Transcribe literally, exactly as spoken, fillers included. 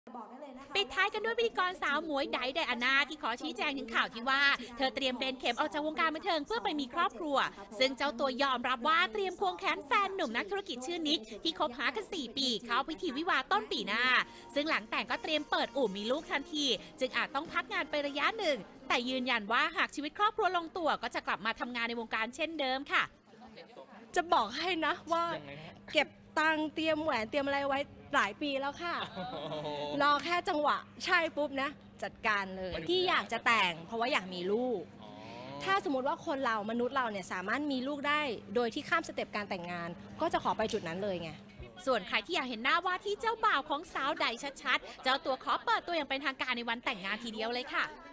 ปิดท้ายกันด้วยพิธีกรสาวหมวยไดไดอาน่าที่ขอชี้แจงถึงข่าวที่ว่าเธอเตรียมเบนเข็มออกจากวงการบันเทิงเพื่อไปมีครอบครัวซึ่งเจ้าตัวยอมรับว่าเตรียมควงแขนแฟนหนุ่มนักธุรกิจชื่อนิกที่คบหากันสี่ปีเข้าพิธีวิวาห์ต้นปีหน้าซึ่งหลังแต่งก็เตรียมเปิดอู่มีลูกทันทีจึงอาจต้องพักงานไประยะหนึ่งแต่ยืนยันว่าหากชีวิตครอบครัวลงตัวก็จะกลับมาทำงานในวงการเช่นเดิมค่ะจะบอกให้นะว่าเก็บตังเตรียมแหวนเตรียมอะไรไว้หลายปีแล้วค่ะรอแค่จังหวะใช่ปุ๊บนะจัดการเลยที่อยากจะแต่งเพราะว่าอยากมีลูกถ้าสมมติว่าคนเรามนุษย์เราเนี่ยสามารถมีลูกได้โดยที่ข้ามสเต็ปการแต่งงานก็จะขอไปจุดนั้นเลยไงส่วนใครที่อยากเห็นหน้าว่าที่เจ้าบ่าวของสาวใดชัดๆเจ้าตัวขอเปิดตัวอย่างเป็นทางการในวันแต่งงานทีเดียวเลยค่ะ